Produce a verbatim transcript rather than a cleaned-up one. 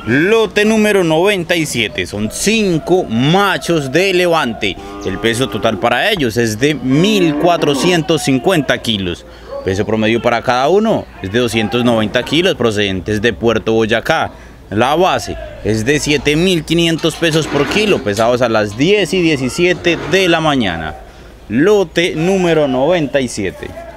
Lote número noventa y siete, son cinco machos de levante. El peso total para ellos es de mil cuatrocientos cincuenta kilos. Peso promedio para cada uno es de doscientos noventa kilos, procedentes de Puerto Boyacá. La base es de siete mil quinientos pesos por kilo, pesados a las diez y diecisiete de la mañana. Lote número noventa y siete.